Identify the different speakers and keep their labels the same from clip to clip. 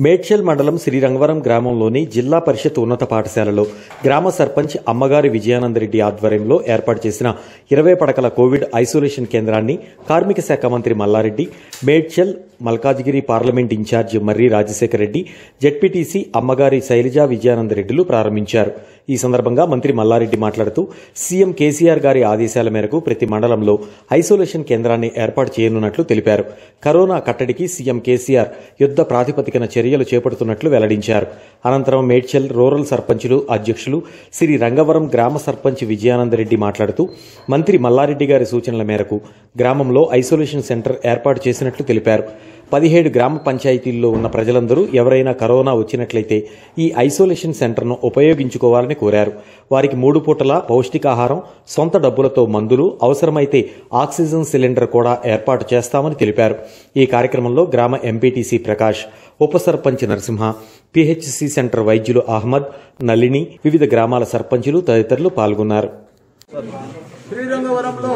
Speaker 1: మేడ్చల్ మండలం శ్రీరంగవరం గ్రామంలోని జిల్లా పరిషత్ ఉన్నత పాఠశాలలో గ్రామ సర్పంచ్ అమ్మగారి విజయానందరెడ్డి ఆధ్వర్యంలో ఏర్పాటు చేసిన 20 పడకల కోవిడ్ ఐసోలేషన్ కేంద్రాన్ని కార్మిక శాఖ మంత్రి Malla Reddy, Medchal Malkajgiri parliament incharge Marri Rajasekhar Reddy, ZPTC అమ్మగారి శైలజా విజయానందరెడ్డిలు ప్రారంభించారు. ఈ సందర్భంగా మంత్రి మల్లారెడ్డి మాట్లాడుతూ సీఎం కేసీఆర్ గారి ఆదేశాల మేరకు ప్రతి మండలంలో ఐసోలేషన్ కేంద్రాన్ని ఏర్పాటు చేయనున్నట్లు తెలిపారు. కరోనా కట్టడికి సీఎం కేసీఆర్ యుద్ధ ప్రాతిపదికన చర్యలు చేపడుతున్నట్లు వెల్లడించారు. అనంతరం మేడ్చల్ రూరల్ సర్పంచులు అధ్యక్షులు శ్రీ రంగవరం గ్రామ సర్పంచ్ విజయానందరెడ్డి మాట్లాడుతూ మంత్రి మల్లారెడ్డి గారి సూచనల మేరకు గ్రామంలో ఐసోలేషన్ సెంటర్ ఏర్పాటు చేసినట్లు తెలిపారు. 17 గ్రామ పంచాయతీల్లో ఉన్న ప్రజలందరూ ఎవరైనా కరోనా వచ్చినట్లయితే ఈ ఐసోలేషన్ సెంటర్ను ఉపయోగించుకోవాలని కోరారు. వారికి 3 పూటల పౌష్టికాహారం, సొంత డబ్బులతో మందులు, అవసరమైతే ఆక్సిజన్ సిలిండర్ కూడా ఏర్పాటు చేస్తామని తెలిపారు. ఈ కార్యక్రమంలో గ్రామ ఎంపీటీసీ ప్రకాష్, ఉప సర్పంచ్ నరసింహ, పీహెచ్సీ సెంటర్ వైద్యులు అహ్మద్, నళిని, వివిధ గ్రామాల సర్పంచులు తదితరులు పాల్గొన్నారు.
Speaker 2: శ్రీరంగవరంలో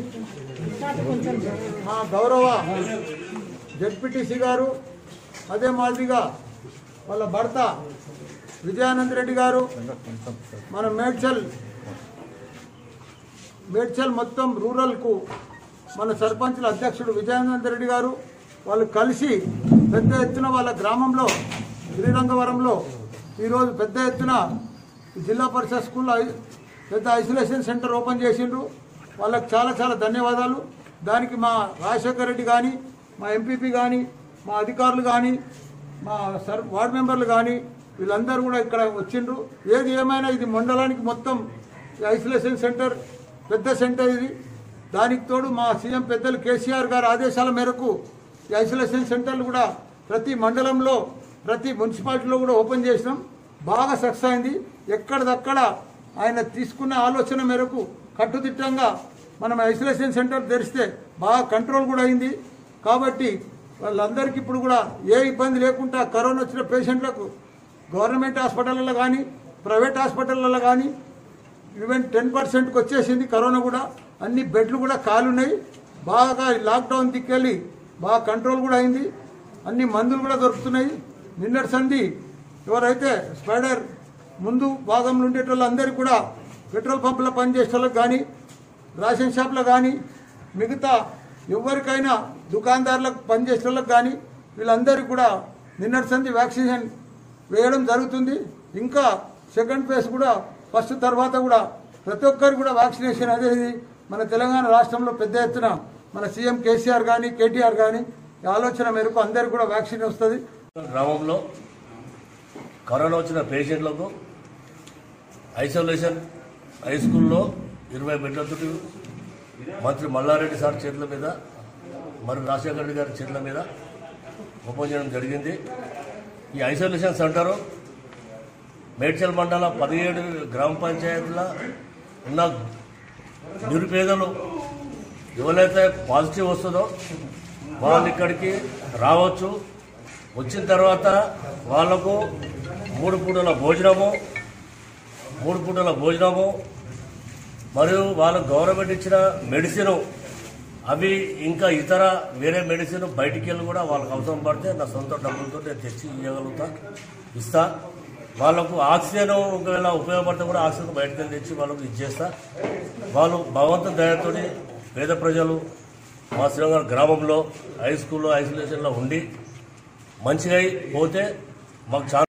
Speaker 2: మా గౌరవ జెడ్పీటీసీ గారు, అదే మాదిరిగా వాళ్ళ భర్త విజయానందరెడ్డి గారు, మన మేడ్చల్ మొత్తం రూరల్కు మన సర్పంచుల అధ్యక్షుడు విజయానందరెడ్డి గారు వాళ్ళు కలిసి పెద్ద ఎత్తున వాళ్ళ గ్రామంలో శ్రీరంగవరంలో ఈరోజు పెద్ద ఎత్తున జిల్లా పరిషత్ స్కూల్లో పెద్ద ఐసోలేషన్ సెంటర్ ఓపెన్ చేసిండ్రు. వాళ్ళకి చాలా చాలా ధన్యవాదాలు. దానికి మా రాజశేఖర్ రెడ్డి కానీ, మా ఎంపీపీ కానీ, మా అధికారులు కానీ, మా వార్డు మెంబర్లు కానీ వీళ్ళందరూ కూడా ఇక్కడ వచ్చిండ్రు. ఏది ఏమైనా ఇది మండలానికి మొత్తం ఐసోలేషన్ సెంటర్ పెద్ద సెంటర్ ఇది. దానికి తోడు మా సీఎం పెద్దలు కేసీఆర్ గారి ఆదేశాల మేరకు ఈ ఐసోలేషన్ సెంటర్లు కూడా ప్రతి మండలంలో, ప్రతి మున్సిపాలిటీలో కూడా ఓపెన్ చేసినాం. బాగా సక్సెస్ అయింది. ఎక్కడిదక్కడ ఆయన తీసుకున్న ఆలోచన మేరకు కట్టుదిట్టంగా మనం ఐసోలేషన్ సెంటర్ తెరిస్తే బాగా కంట్రోల్ కూడా అయింది. కాబట్టి వాళ్ళందరికీ ఇప్పుడు కూడా ఏ ఇబ్బంది లేకుండా కరోనా వచ్చిన పేషెంట్లకు గవర్నమెంట్ హాస్పిటల్లో కానీ, ప్రైవేట్ హాస్పిటల్లో కానీ ఈవెన్ 10%కి వచ్చేసింది కరోనా కూడా. అన్ని బెడ్లు కూడా ఖాళీ బాగా లాక్డౌన్ దిక్కెళ్ళి బాగా కంట్రోల్ కూడా అయింది. అన్ని మందులు కూడా దొరుకుతున్నాయి. నిన్నటి సంధి ఎవరైతే స్పైడర్ ముందు భాగంలో ఉండేటోళ్ళందరికీ కూడా పెట్రోల్ పంపులో పనిచేసే వాళ్ళకి కానీ, రేషన్ షాప్లో కానీ, మిగతా ఎవరికైనా దుకాణదారులకు పనిచేసే వాళ్ళకి కానీ వీళ్ళందరికీ కూడా నిన్నటి సంధి వ్యాక్సినేషన్ వేయడం జరుగుతుంది. ఇంకా సెకండ్ ఫేజ్ కూడా ఫస్ట్ తర్వాత కూడా ప్రతి ఒక్కరికి కూడా వ్యాక్సినేషన్ అనేది మన తెలంగాణ రాష్ట్రంలో పెద్ద ఎత్తున మన సీఎం కేసీఆర్ కానీ, కేటీఆర్ కానీ ఆలోచన మేరకు అందరికీ కూడా వ్యాక్సిన్ వస్తుంది.
Speaker 3: గ్రామంలో కరోనా వచ్చిన పేషెంట్లకు ఐసోలేషన్ హై స్కూల్లో 20 బెడ్లతో మంత్రి మల్లారెడ్డి సార్ చేతుల మీద, మరి రాజశేఖర రెడ్డి గారి చేతుల మీద ఓపెన్ చేయడం జరిగింది. ఈ ఐసోలేషన్ సెంటరు మేడ్చల్ మండల 17 గ్రామ పంచాయతీల ఉన్న నిరుపేదలు ఎవరైతే పాజిటివ్ వస్తుందో వాళ్ళు ఇక్కడికి రావచ్చు. వచ్చిన తర్వాత వాళ్లకు 3 పూటల భోజనము మరియు వాళ్ళకు గవర్నమెంట్ ఇచ్చిన మెడిసిన్, అవి ఇంకా ఇతర వేరే మెడిసిన్ బయటికి వెళ్ళి కూడా వాళ్ళకు అవసరం పడితే నా సొంత డబ్బులతో నేను తెచ్చి ఇస్తా. వాళ్ళకు ఆక్సిజన్ ఒకవేళ ఉపయోగపడితే కూడా ఆక్సిజన్ బయటకు వెళ్ళి తెచ్చి వాళ్ళకు ఇచ్చేస్తా. వాళ్ళు భగవంతుని దయతో పేద ప్రజలు మా శ్రీరంగం గ్రామంలో హై స్కూల్లో ఐసోలేషన్లో ఉండి మంచిగా పోతే మాకు చాలా